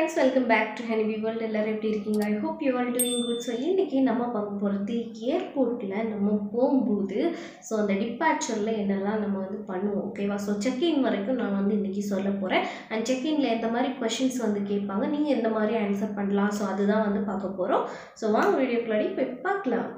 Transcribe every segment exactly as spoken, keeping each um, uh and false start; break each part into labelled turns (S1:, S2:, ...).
S1: friends, welcome back to Honey World. எல்லாரும் எப்படி இருக்கீங்க? I hope you all doing good. So இன்னைக்கு நம்ம பார்க்க போறது ஏர்போர்ட்ல நம்ம போகும்போது ஸோ அந்த டிபார்ச்சர்ல என்னெல்லாம் நம்ம வந்து பண்ணுவோம், ஓகேவா? ஸோ செக்இன் வரைக்கும் நான் வந்து இன்னைக்கு சொல்ல போறேன். அண்ட் செக்இன்ல எந்த மாதிரி கொஸ்டின்ஸ் வந்து கேட்பாங்க, நீங்க எந்த மாதிரி ஆன்சர் பண்ணலாம், ஸோ அதுதான் வந்து பார்க்க போறோம். ஸோ வாங்க வீடியோக்குள்ளாடி போய் பார்க்கலாம்.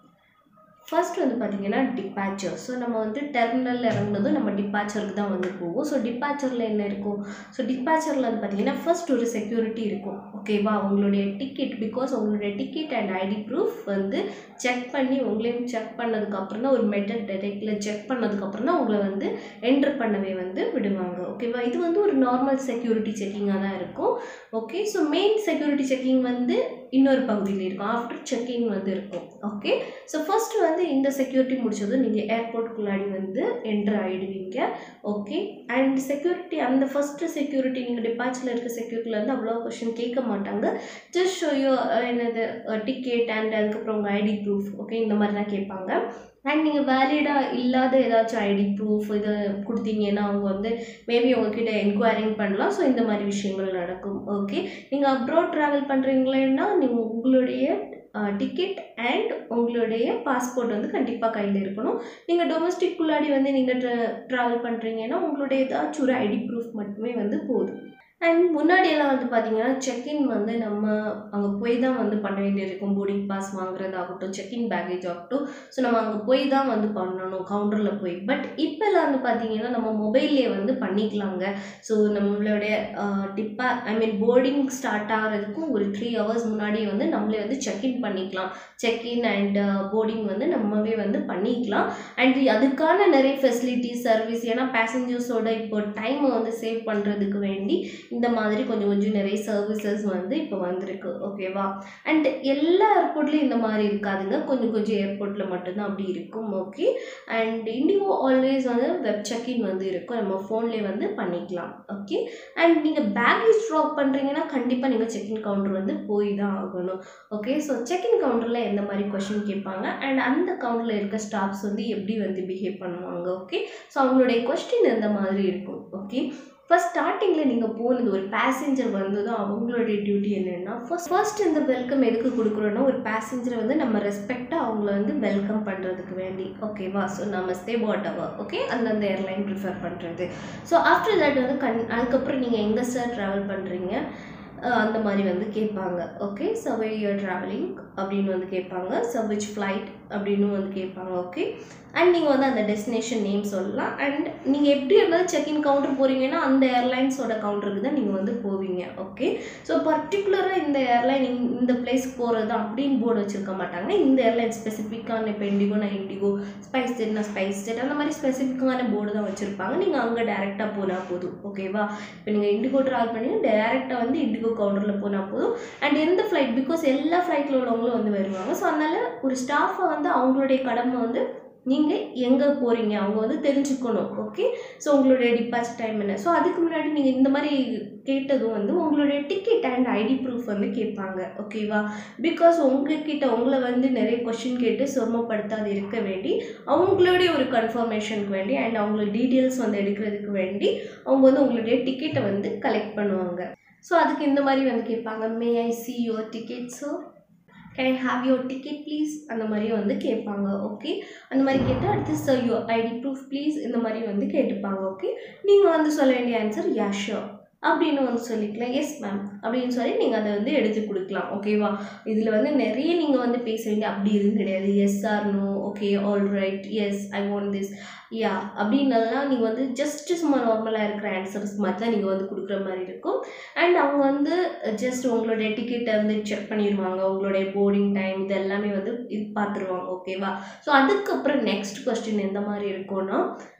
S1: ஃபர்ஸ்ட் வந்து பார்த்தீங்கன்னா டிபார்ச்சர். ஸோ நம்ம வந்து டெர்மினலில் இறங்குனதும் நம்ம டிபார்ச்சருக்கு தான் வந்து போவோம். ஸோ டிபார்ச்சரில் என்ன இருக்கும்? ஸோ டிபார்ச்சரில் வந்து பார்த்தீங்கன்னா ஃபர்ஸ்ட் ஒரு செக்யூரிட்டி இருக்கும், ஓகேவா? உங்களுடைய டிக்கெட், பிகாஸ் உங்களுடைய டிக்கெட் அண்ட் ஐடி ப்ரூஃப் வந்து செக் பண்ணி உங்களையும் செக் பண்ணதுக்கப்புறம் தான் ஒரு மெட்டல் டெடெக்டில் செக் பண்ணதுக்கப்புறம் தான் உங்களை வந்து என்ட்ரு பண்ணவே வந்து விடுவாங்க, ஓகேவா? இது வந்து ஒரு நார்மல் செக்யூரிட்டி செக்கிங்காக தான் இருக்கும், okay? So main security checking வந்து இன்னொரு பகுதியில் இருக்கும், ஆஃப்டர் செக்கிங் வந்து இருக்கும், ஓகே? ஸோ ஃபர்ஸ்ட் வந்து இந்த செக்யூரிட்டி முடிச்சதும் நீங்கள் ஏர்போர்ட்டுக்குள்ளாடி வந்து என்ட்ரு ஆகிடுவீங்க, ஓகே? அண்ட் செக்யூரிட்டி, அந்த ஃபர்ஸ்ட் செக்யூரிட்டி நீங்கள் டிபார்ச்சரில் இருக்க செக்யூரிட்டியில் வந்து அவ்வளோ கொஸ்டின் கேட்க மாட்டாங்க. ஜஸ்ட் ஷோ யூ என்னது டிக்கெட் அண்ட் அதுக்கப்புறம் உங்கள் ஐடி ப்ரூஃப், ஓகே? இந்த மாதிரி தான் கேட்பாங்க. அண்ட் நீங்கள் வேலிடாக இல்லாத ஏதாச்சும் ஐடி ப்ரூஃப் இது கொடுத்தீங்கன்னா அவங்க வந்து மேபி உங்ககிட்ட என்கொயரிங் பண்ணலாம். ஸோ இந்த மாதிரி விஷயங்கள் நடக்கும், ஓகே? நீங்கள் அப்ராட் ட்ராவல் பண்ணுறீங்களேன்னா நீங்கள் உங்களுடைய டிக்கெட் அண்ட் உங்களுடைய பாஸ்போர்ட் வந்து கண்டிப்பாக கையில் இருக்கணும். நீங்கள் டொமஸ்டிக்குள்ளாடி வந்து நீங்கள் ட்ரா ட்ராவல் பண்ணுறீங்கன்னா உங்களுடைய ஏதாச்சும் ஒரு ஐடி ப்ரூஃப் மட்டுமே வந்து போதும். அண்ட் முன்னாடியெல்லாம் வந்து பார்த்தீங்கன்னா செக்இன் வந்து நம்ம அங்கே போய் தான் வந்து பண்ண வேண்டியது இருக்கும். போர்டிங் பாஸ் வாங்குறதாகட்டும், செக்இன் பேக்கேஜ் ஆகட்டும், ஸோ நம்ம அங்கே போய் தான் வந்து பண்ணணும், கவுண்டரில் போய். பட் இப்போல்லாம் வந்து பார்த்தீங்கன்னா நம்ம மொபைல்லே வந்து பண்ணிக்கலாங்க. ஸோ நம்மளுடைய டிப்பா ஐ மீன் போர்டிங் ஸ்டார்ட் ஆகிறதுக்கும் ஒரு த்ரீ ஹவர்ஸ் முன்னாடியே வந்து நம்மளே வந்து செக்இன் பண்ணிக்கலாம். செக்இன் அண்ட் போர்டிங் வந்து நம்மவே வந்து பண்ணிக்கலாம். அண்ட் அதுக்கான நிறைய ஃபெசிலிட்டிஸ், சர்வீஸ், ஏன்னா பேசஞ்சர்ஸோட இப்போ டைமை வந்து சேவ் பண்ணுறதுக்கு வேண்டி இந்த மாதிரி கொஞ்சம் கொஞ்சம் நிறைய சர்வீசஸ் வந்து இப்போ வந்திருக்கு, ஓகேவா? அண்ட் எல்லா ஏர்போர்ட்லேயும் இந்த மாதிரி இருக்காதுங்க, கொஞ்சம் கொஞ்சம் ஏர்போர்ட்டில் மட்டும்தான் அப்படி இருக்கும், ஓகே? அண்ட் இண்டிகோ ஆல்வேஸ் வந்து வெப் செக்இன் வந்து இருக்கும், நம்ம ஃபோன்லேயே வந்து பண்ணிக்கலாம், ஓகே? அண்ட் நீங்கள் பேக்கேஜ் ட்ராப் பண்ணுறீங்கன்னா கண்டிப்பாக நீங்கள் செக்இன் கவுண்டர் வந்து போய் தான் ஆகணும், ஓகே? ஸோ செக்இன் கவுண்டரில் எந்த மாதிரி கொஸ்டின் கேட்பாங்க அண்ட் அந்த கவுண்டரில் இருக்க ஸ்டாஃப்ஸ் வந்து எப்படி வந்து பிஹேவ் பண்ணுவாங்க, ஓகே? ஸோ அவங்களுடைய கொஸ்டின் எந்த மாதிரி இருக்கும், ஓகே? ஃபர்ஸ்ட் ஸ்டார்டிங்கில் நீங்கள் போனது ஒரு பேசஞ்சர் வந்து தான் அவங்களுடைய டியூட்டி என்னென்னா ஃபர்ஸ்ட் ஃபர்ஸ்ட் இந்த வெல்கம் எதுக்கு கொடுக்குறோன்னா ஒரு பேசஞ்சரை வந்து நம்ம ரெஸ்பெக்டாக அவங்கள வந்து வெல்கம் பண்ணுறதுக்கு வேண்டி, ஓகேவா? So namaste whatever, okay? அந்தந்த ஏர்லைன் ப்ரிஃபர் பண்ணுறது. ஸோ ஆஃப்டர் தட் வந்து கண் அதுக்கப்புறம் நீங்கள் எங்கே சார் ட்ராவல் பண்ணுறீங்க அந்த மாதிரி வந்து கேட்பாங்க, okay? So way you are travelling அப்படின்னு வந்து கேட்பாங்க. ஸோ விச் ஃப்ளைட் அப்படின்னு வந்து கேட்பாங்க, ஓகே? அண்ட் நீங்கள் வந்து அந்த டெஸ்டினேஷன் நேம் சொல்லலாம். அண்ட் நீங்கள் எப்படி இருந்தாலும் செக்இன் கவுண்டர் போகிறீங்கன்னா அந்த ஏர்லைன்ஸோட கவுண்டருக்கு தான் நீங்கள் வந்து போவீங்க, ஓகே? ஸோ பர்டிகுலராக இந்த ஏர்லைன் இந்த பிளேஸ்க்கு போகிறது அப்படின்னு போர்டு வச்சுருக்க மாட்டாங்க. இந்த ஏர்லைன் ஸ்பெசிஃபிக்கான, இப்போ இண்டிகோனா இண்டிகோ, ஸ்பைஸ் ஜெட்னா ஸ்பைஸ் ஜெட், அந்த மாதிரி ஸ்பெசிஃபிக்கான போர்டு தான் வச்சுருப்பாங்க. நீங்கள் அங்கே டேரெக்டாக போனால் போதும், ஓகேவா? இப்போ நீங்கள் இண்டிகோ ட்ராவல் பண்ணி டேரெக்டாக வந்து இண்டிகோ கவுண்டரில் போனால் போதும். அண்ட் எந்த ஃப்ளைட், பிகாஸ் எல்லா ஃப்ளைட்டில் உள்ளவங்களும் வந்து வருவாங்க. ஸோ அதனால் ஒரு ஸ்டாஃபை வந்து அவங்களுடைய கடமை வந்து நீங்கள் எங்கே போகிறீங்க அவங்க வந்து தெரிஞ்சுக்கணும், ஓகே? ஸோ உங்களுடைய டிபார்ச்சர் டைம் என்ன. ஸோ அதுக்கு முன்னாடி நீங்கள் இந்த மாதிரி கேட்டதும் வந்து உங்களுடைய டிக்கெட் அண்ட் ஐடி ப்ரூஃப் வந்து கேட்பாங்க, ஓகேவா? பிகாஸ் உங்ககிட்ட உங்களை வந்து நிறைய கொஸ்டின் கேட்டு சிரமப்படுத்தாது இருக்க வேண்டி அவங்களுடைய ஒரு கன்ஃபர்மேஷனுக்கு வேண்டி அண்ட் அவங்களோட டீட்டெயில்ஸ் வந்து எடுக்கிறதுக்கு வேண்டி அவங்க வந்து உங்களுடைய டிக்கெட்டை வந்து கலெக்ட் பண்ணுவாங்க. ஸோ அதுக்கு இந்த மாதிரி வந்து கேட்பாங்க, may I see your ticket sir, can I have your ticket please, அந்த மாதிரி வந்து கேட்பாங்க, ஓகே? அந்த மாதிரி கேட்டால் அடுத்து sir your ID proof please, இந்த மாதிரி வந்து கேட்டுப்பாங்க, ஓகே? நீங்கள் வந்து சொல்ல வேண்டிய ஆன்சர் யா ஷூர் அப்படின்னு வந்து சொல்லிக்கலாம், எஸ் மேம் அப்படின்னு சொல்லி நீங்கள் அதை வந்து எடுத்து கொடுக்கலாம், ஓகேவா? இதில் வந்து நிறைய நீங்கள் வந்து பேச வேண்டிய அப்படி இருந்து கிடையாது. Yes or no, okay, all right, yes I want this, yeah அப்படின்னலாம் நீங்கள் வந்து ஜஸ்ட்டு சும்மா நார்மலாக இருக்கிற ஆன்சர்ஸ் மாதிரி தான் நீங்கள் வந்து கொடுக்குற மாதிரி இருக்கும். அண்ட் அவங்க வந்து ஜஸ்ட் உங்களுடைய டிக்கெட்டை வந்து செக் பண்ணிடுவாங்க, உங்களுடைய போர்டிங் டைம் இது எல்லாமே வந்து இது பார்த்துருவாங்க, ஓகேவா? ஸோ அதுக்கப்புறம் நெக்ஸ்ட் கொஸ்டின் எந்த மாதிரி இருக்கும்னா,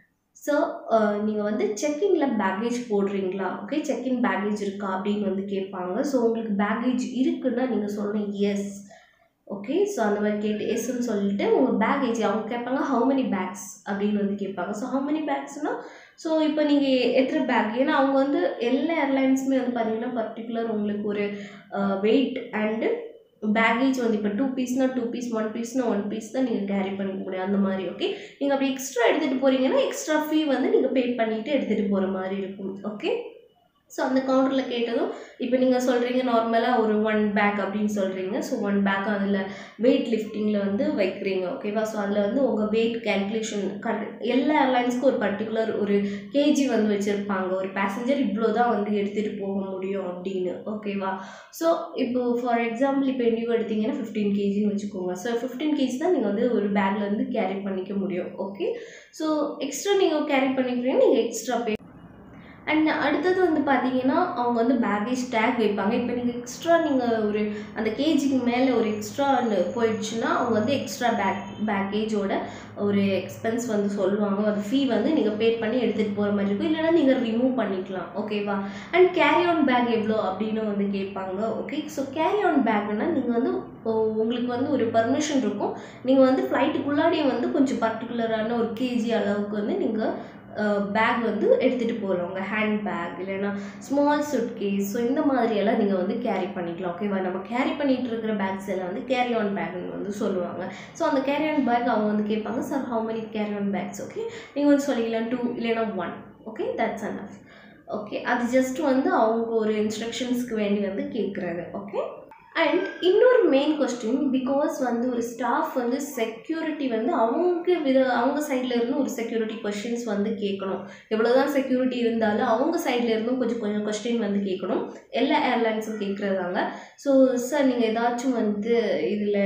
S1: ஸோ நீங்கள் வந்து செக்இனில் பேக்கேஜ் போடுறீங்களா, ஓகே? செக்இன் பேக்கேஜ் இருக்கா அப்படின்னு வந்து கேட்பாங்க. ஸோ உங்களுக்கு பேக்கேஜ் இருக்குன்னா நீங்கள் சொல்லணும் எஸ், ஓகே? ஸோ அந்த மாதிரி கேட்டு எஸ்ன்னு சொல்லிட்டு உங்கள் பேக்கேஜ் அவங்க கேட்பாங்க ஹவு மெனி பேக்ஸ் அப்படின்னு வந்து கேட்பாங்க. ஸோ ஹவு மெனி பேக்ஸ்னால் ஸோ இப்போ நீங்கள் எத்தனை பேக், ஏன்னா அவங்க வந்து எல்லா ஏர்லைன்ஸுமே வந்து பார்த்தீங்கன்னா பர்டிகுலர் உங்களுக்கு ஒரு வெயிட் அண்டு பேக்கேஜ் வந்து இப்போ டூ பீஸ்னா டூ பீஸ், ஒன் பீஸ்னா ஒன் பீஸ் தான் நீங்கள் கேரி பண்ணிக்க முடியும், அந்த மாதிரி, ஓகே? நீங்கள் அப்படி எக்ஸ்ட்ரா எடுத்துகிட்டு போகிறீங்கன்னா எக்ஸ்ட்ரா ஃபீ வந்து நீங்கள் பே பண்ணிவிட்டு எடுத்துகிட்டு போகிற மாதிரி இருக்கும், ஓகே? ஸோ அந்த கவுண்டரில் கேட்டதும் இப்போ நீங்கள் சொல்கிறீங்க நார்மலாக ஒரு ஒன் பேக் அப்படின்னு சொல்கிறீங்க. ஸோ ஒன் பேக் அதில் வெயிட் லிஃப்டிங்கில் வந்து வைக்கிறீங்க. ஓகேவா? ஸோ அதில் வந்து உங்கள் வெயிட் கேல்குலேஷன் கரெ எல்லா ஏர்லைன்ஸ்க்கும் ஒரு பர்டிகுலர் ஒரு கேஜி வந்து வச்சுருப்பாங்க. ஒரு பேசஞ்சர் இவ்வளோ தான் வந்து எடுத்துகிட்டு போக முடியும் அப்படின்னு. ஓகேவா? ஸோ இப்போ ஃபார் எக்ஸாம்பிள் இப்போ இண்டிகோ எடுத்தீங்கன்னா ஃபிஃப்டீன் கேஜின்னு வச்சுக்கோங்க. ஸோ ஃபிஃப்டீன் கேஜி தான் நீங்கள் வந்து ஒரு பேக்கில் வந்து கேரி பண்ணிக்க முடியும். ஓகே. ஸோ எக்ஸ்ட்ரா நீங்கள் கேரி பண்ணிக்கிறீங்க, நீங்கள் எக்ஸ்ட்ரா பே. அண்ட் அடுத்தது வந்து பார்த்தீங்கன்னா அவங்க வந்து பேக்கேஜ் டேக் வைப்பாங்க. இப்போ நீங்கள் எக்ஸ்ட்ரா நீங்கள் ஒரு அந்த கேஜிக்கு மேலே ஒரு எக்ஸ்ட்ரா போயிடுச்சுன்னா அவங்க வந்து எக்ஸ்ட்ரா பேக் பேக்கேஜோட ஒரு எக்ஸ்பென்ஸ் வந்து சொல்லுவாங்க. அது ஃபீ வந்து நீங்கள் பே பண்ணி எடுத்துகிட்டு போகிற மாதிரி இருக்கும். இல்லைனா நீங்கள் ரிமூவ் பண்ணிக்கலாம். ஓகேவா? அண்ட் கேரி ஆன் பேக் எவ்வளோ அப்படின்னு வந்து கேட்பாங்க. ஓகே. ஸோ கேரி ஆன் பேக்னா நீங்கள் வந்து உங்களுக்கு வந்து ஒரு பர்மிஷன் இருக்கும். நீங்கள் வந்து ஃப்ளைட்டுக்குள்ளாடியே வந்து கொஞ்சம் பர்டிகுலரான ஒரு கேஜி அளவுக்கு வந்து நீங்கள் பேக் வந்து எடுத்துகிட்டு போகலாம். உங்கள் ஹேண்ட் பேக் இல்லைன்னா ஸ்மால் சூட் கேஸ். ஸோ இந்த மாதிரியெல்லாம் நீங்கள் வந்து கேரி பண்ணிக்கலாம். ஓகேவா? நம்ம கேரி பண்ணிகிட்டு இருக்கிற பேக்ஸ் எல்லாம் வந்து கேரி ஆன் பேக்னு வந்து சொல்லுவாங்க. ஸோ அந்த கேரி ஆன் பேக் அவங்க வந்து கேட்பாங்க, sir how many carry on bags? Okay. நீங்கள் வந்து சொல்லிக்கலாம் டூ இல்லைன்னா one. Okay, that's enough. Okay, அது ஜஸ்ட் வந்து அவங்க ஒரு இன்ஸ்ட்ரக்ஷன்ஸ்க்கு வேண்டி வந்து கேட்குறது. ஓகே. அண்ட் இன்னொரு மெயின் கொஸ்டின், பிகாஸ் வந்து ஒரு ஸ்டாஃப் வந்து செக்யூரிட்டி வந்து அவங்க வித அவங்க சைடில் இருந்து ஒரு செக்யூரிட்டி கொஸ்டின்ஸ் வந்து கேட்கணும். எவ்வளோதான் செக்யூரிட்டி இருந்தாலும் அவங்க சைடில் இருந்தும் கொஞ்சம் கொஞ்சம் கொஸ்டின் வந்து கேட்கணும். எல்லா ஏர்லைன்ஸும் கேட்குறதாங்க. ஸோ சார் நீங்கள் ஏதாச்சும் வந்து இதில்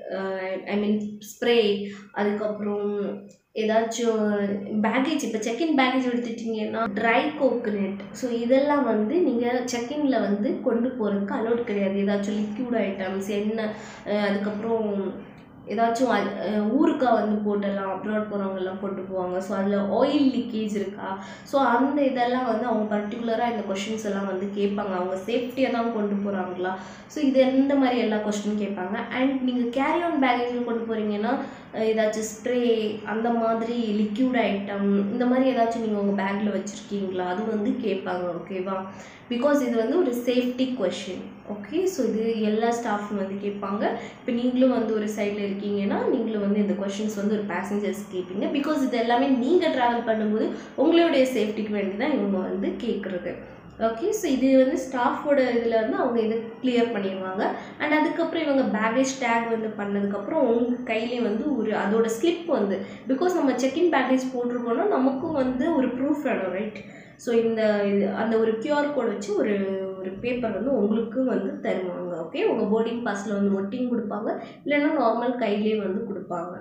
S1: ஐ மீன் ஸ்ப்ரே, அதுக்கப்புறம் ஏதாச்சும் பேக்கேஜ், இப்போ செக்இன் பேக்கேஜ் எடுத்துட்டிங்கன்னா ட்ரை கோகனட், ஸோ இதெல்லாம் வந்து நீங்கள் செக்இனில் வந்து கொண்டு போகிறதுக்கு அலோட் கிடையாது. ஏதாச்சும் லிக்யூட் ஐட்டம்ஸ், எண்ணெய், அதுக்கப்புறம் ஏதாச்சும் ஊருக்காக வந்து போட்டெல்லாம் அப்ராட் போகிறவங்கெல்லாம் கொண்டு போவாங்க. ஸோ அதில் ஆயில் லீக்கேஜ் இருக்கா? ஸோ அந்த இதெல்லாம் வந்து அவங்க பர்டிகுலராக இந்த கொஷின்ஸ் எல்லாம் வந்து கேட்பாங்க. அவங்க சேஃப்டியாக தான் கொண்டு போகிறாங்களா? ஸோ இது எந்த மாதிரி எல்லா கொஸ்டின் கேட்பாங்க. அண்ட் நீங்கள் கேரி ஆன் பேக்கேஜில் கொண்டு போகிறீங்கன்னா ஏதாச்சும் ஸ்ப்ரே, அந்த மாதிரி லிக்யூட் ஐட்டம், இந்த மாதிரி ஏதாச்சும் நீங்கள் உங்கள் பேக்கில் வச்சுருக்கீங்களா? அது வந்து கேட்பாங்க. ஓகேவா? பிகாஸ் இது வந்து ஒரு சேஃப்டி கொஷின். ஓகே. ஸோ இது எல்லா ஸ்டாஃபும் வந்து கேட்பாங்க. இப்போ நீங்களும் வந்து ஒரு சைடில் இருக்கீங்கன்னா நீங்களும் வந்து இந்த கொஷின்ஸ் வந்து ஒரு பேசஞ்சர்ஸ் கேட்பீங்க. பிகாஸ் இது எல்லாமே நீங்கள் ட்ராவல் பண்ணும்போது உங்களுடைய சேஃப்டிக்கு வேண்டி தான் இவங்க வந்து கேட்குறது. ஓகே. ஸோ இது வந்து ஸ்டாஃபோட இதில் வந்து அவங்க இதை கிளியர் பண்ணிடுவாங்க. அண்ட் அதுக்கப்புறம் இவங்க பேக்கேஜ் டேக் வந்து பண்ணதுக்கப்புறம் உங்கள் கையிலே வந்து ஒரு அதோட ஸ்லிப் வந்து, பிகாஸ் நம்ம செக்இன் பேக்கேஜ் போட்டிருக்கோன்னா நமக்கும் வந்து ஒரு ப்ரூஃப் வேணும், ரைட்? ஸோ இந்த இது அந்த ஒரு கியூஆர் கோட் வச்சு ஒரு ஒரு பேப்பர் வந்து உங்களுக்கு வந்து தருவாங்க. ஓகே. உங்கள் போர்டிங் பாஸில் வந்து ஒட்டிங் கொடுப்பாங்க, இல்லைன்னா நார்மல் கையிலே வந்து கொடுப்பாங்க.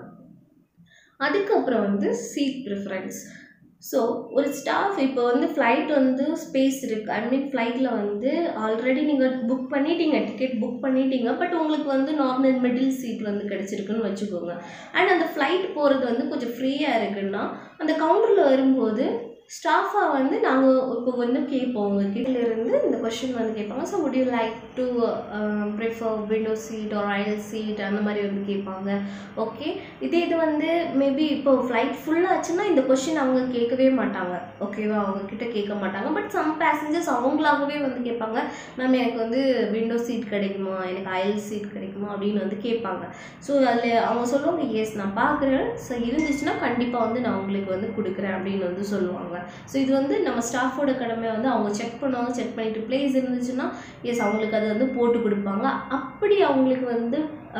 S1: அதுக்கப்புறம் வந்து சீட் ப்ரிஃபரன்ஸ். ஸோ ஒரு ஸ்டாஃப் இப்போ வந்து ஃப்ளைட் வந்து ஸ்பேஸ் இருக்குது, ஐ மீன் ஃப்ளைட்டில் வந்து ஆல்ரெடி நீங்கள் புக் பண்ணிட்டீங்க, டிக்கெட் புக் பண்ணிட்டீங்க, பட் உங்களுக்கு வந்து நார்மல் மிடில் சீட் வந்து கிடச்சிருக்குன்னு வச்சுக்கோங்க. அண்ட் அந்த ஃப்ளைட் போகிறது வந்து கொஞ்சம் ஃப்ரீயாக இருக்குன்னா அந்த கவுண்டரில் வரும்போது ஸ்டாஃபாக வந்து நாங்கள் இப்போ வந்து கேட்போம், உங்கள் கீழேருந்து இந்த கொஷின் வந்து கேட்பாங்க. So would you like to prefer window seat or aisle seat, அந்த மாதிரி வந்து கேட்பாங்க. ஓகே. இதே இது வந்து மேபி இப்போ ஃப்ளைட் ஃபுல்லாச்சுன்னா இந்த கொஷின் அவங்க கேட்கவே மாட்டாங்க. ஓகேவா? அவங்கக்கிட்ட கேட்க மாட்டாங்க. பட் சம் பேசஞ்சர்ஸ் அவங்களாகவே வந்து கேட்பாங்க, மேம் எனக்கு வந்து விண்டோ சீட் கிடைக்குமா, எனக்கு ஐல் சீட் கிடைக்குமா அப்படின்னு வந்து கேட்பாங்க. ஸோ அதில் அவங்க சொல்லுவாங்க, எஸ் நான் பார்க்குறேன், ஸோ இருந்துச்சுன்னா கண்டிப்பாக வந்து நான் உங்களுக்கு வந்து கொடுக்குறேன் அப்படின்னு வந்து சொல்லுவாங்க. ஸோ இது வந்து நம்ம ஸ்டாஃபோட கடமை வந்து அவங்க செக் பண்ணுவாங்க. செக் பண்ணிவிட்டு பிளேஸ் இருந்துச்சுன்னா எஸ் அவங்களுக்கு அதை வந்து போட்டு கொடுப்பாங்க. அப்படி அவங்களுக்கு வந்து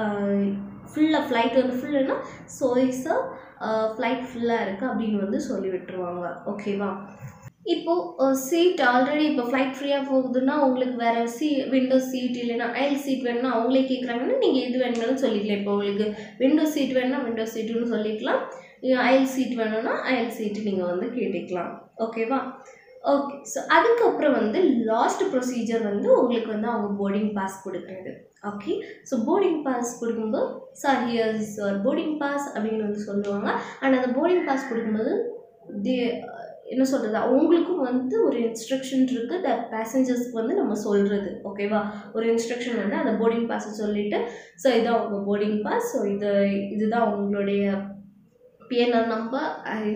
S1: ஃபுல்லாக ஃப்ளைட் வந்து ஃபுல்லுன்னா ஸோ சார் ஃப்ளைட் ஃபுல்லாக இருக்குது அப்படின்னு வந்து சொல்லி விட்டுருவாங்க. ஓகேவா? இப்போது சீட் ஆல்ரெடி இப்போ ஃப்ளைட் ஃப்ரீயாக போகுதுன்னா உங்களுக்கு வேறு சீ விண்டோ சீட் இல்லைன்னா ஐல் சீட் வேணும்னா அவங்களே கேட்குறாங்கன்னா நீங்கள் எது வேணும்னாலும் சொல்லிக்கலாம். இப்போ உங்களுக்கு விண்டோ சீட் வேணும்னா விண்டோ சீட்டுன்னு சொல்லிக்கலாம், ஐல் சீட் வேணும்னா ஐல் சீட்டு நீங்கள் வந்து கேட்டுக்கலாம். ஓகேவா? ஓகே. ஸோ அதுக்கப்புறம் வந்து லாஸ்ட் ப்ரொசீஜர் வந்து உங்களுக்கு வந்து அவங்க போர்டிங் பாஸ் கொடுக்குறது. ஓகே. ஸோ போர்டிங் பாஸ் கொடுக்கும்போது sir here is your boarding pass அப்படின்னு வந்து சொல்லுவாங்க. அண்ட் அந்த போர்டிங் பாஸ் கொடுக்கும்போது தே என்ன சொல்கிறது, அவங்களுக்கும் வந்து ஒரு இன்ஸ்ட்ரக்ஷன் இருக்குது, த பேசஞ்சர்ஸ்க்கு வந்து நம்ம சொல்கிறது. ஓகேவா? ஒரு இன்ஸ்ட்ரக்ஷன் வந்து அந்த போர்டிங் பாஸை சொல்லிவிட்டு ஸோ இதான் உங்கள் போர்டிங் பாஸ், ஸோ இது இதுதான் உங்களுடைய பிஎன்ஆர் நம்பர்,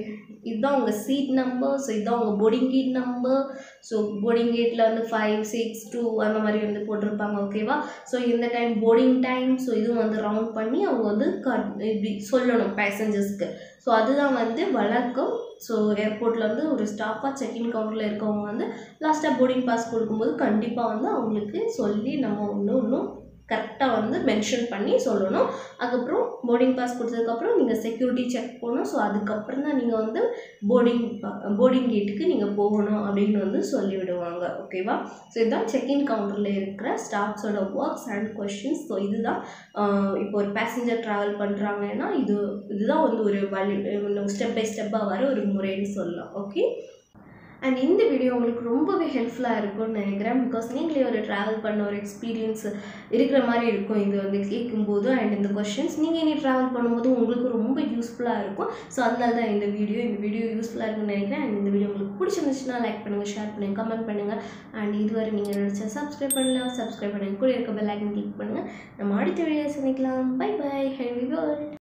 S1: இதுதான் உங்கள் சீட் நம்பர், ஸோ இதுதான் உங்கள் boarding gate number. So boarding கேட்டில் வந்து ஃபைவ் சிக்ஸ் டூ அந்த மாதிரி வந்து போட்டிருப்பாங்க. ஓகேவா? ஸோ இந்த டைம் போர்டிங் டைம், ஸோ இதுவும் வந்து ரவுண்ட் பண்ணி அவங்க வந்து கட் இப்படி சொல்லணும் பேசஞ்சர்ஸ்க்கு. ஸோ அதுதான் வந்து வழக்கம். ஸோ ஏர்போர்ட்டில் வந்து ஒரு ஸ்டாஃபாக செக்இன் கவுண்டரில் இருக்கவங்க வந்து லாஸ்ட்டாக போர்டிங் பாஸ் கொடுக்கும்போது கண்டிப்பாக வந்து அவங்களுக்கு சொல்லி நம்ம ஒன்று இன்னும் கரெக்டாக வந்து மென்ஷன் பண்ணி சொல்லணும். அதுக்கப்புறம் போர்டிங் பாஸ் கொடுத்ததுக்கப்புறம் நீங்கள் செக்யூரிட்டி செக் போகணும். ஸோ அதுக்கப்புறம் தான் நீங்கள் வந்து போர்டிங் போர்டிங் கேட்டுக்கு நீங்கள் போகணும் அப்படின்னு வந்து சொல்லிவிடுவாங்க. ஓகேவா? ஸோ இதுதான் செக்இன் கவுண்டரில் இருக்கிற ஸ்டாஃப்ஸோட ஒர்க்ஸ் அண்ட் கொஷின்ஸ். ஸோ இதுதான் இப்போ ஒரு பேசஞ்சர் ட்ராவல் பண்ணுறாங்கன்னா இது இதுதான் வந்து ஒரு வழி ஸ்டெப் பை ஸ்டெப்பாக வர ஒரு முறைன்னு சொல்லலாம். ஓகே, அண்ட் இந்த வீடியோ உங்களுக்கு ரொம்பவே ஹெல்ப்ஃபுல்லாக இருக்கும்னு நினைக்கிறேன். பிகாஸ் நீங்களே ஒரு ட்ராவல் பண்ண ஒரு எக்ஸ்பீரியன்ஸ் இருக்கிற மாதிரி இருக்கும் இது வந்து கேட்கும்போது. அண்ட் இந்த கொஷின்ஸ் நீங்கள் இனி ட்ராவல் பண்ணும்போது உங்களுக்கு ரொம்ப யூஸ்ஃபுல்லாக இருக்கும். ஸோ அதனால தான் இந்த வீடியோ இந்த வீடியோ யூஸ்ஃபுல்லாக இருக்குன்னு நினைக்கிறேன். அண்ட் இந்த வீடியோ உங்களுக்கு பிடிச்சிருந்துச்சுன்னா லைக் பண்ணுங்கள், ஷேர் பண்ணுங்கள், கமெண்ட் பண்ணுங்கள். அண்ட் இதுவரை நீங்கள் நினச்சா சப்ஸ்கிரைப் பண்ணலாம், சப்ஸ்கிரைப் பண்ணுங்கள், கூட இருக்க பெல் ஐக்கன் கிளிக் பண்ணுங்கள். நம்ம அடுத்த வீடியோ சந்திக்கலாம். Bye bye. Happy world.